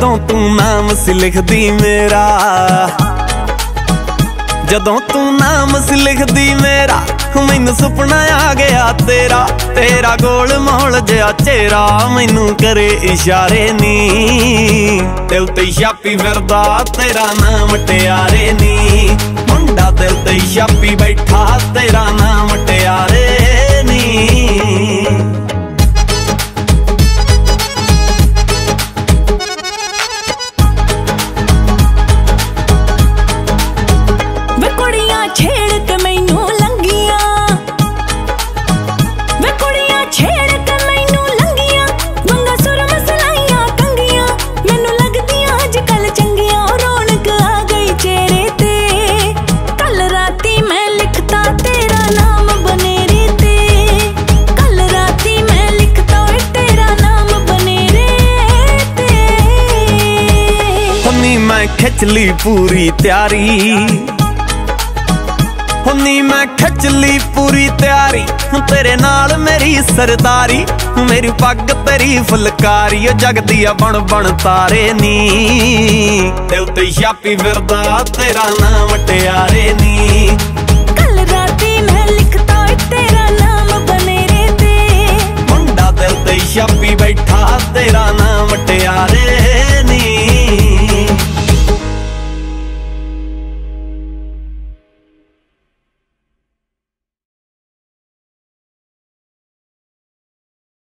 जदों तू नाम सी लिखदी मेरा, जदों तू नाम सी लिखदी मेरा, मैनू सुपना आ गया तेरा। तेरा गोल मोल जिहा चेहरा मैनू करे इशारे नी, दिल ते छापी फिरदा तेरा नाम टियारे नी। मुंडा दिल ते छापी बैठा तेरा नाम टियारे नी। खिच ली पूरी तैयारी, हुन्नी मैं खिच ली पूरी तैयारी, तेरे नाल मेरी सरदारी, मेरी पग तेरी फुलकारी, जगदी बन बन तारे नी। दिल ते छापी फिरदा तेरा नाम टियारे नी।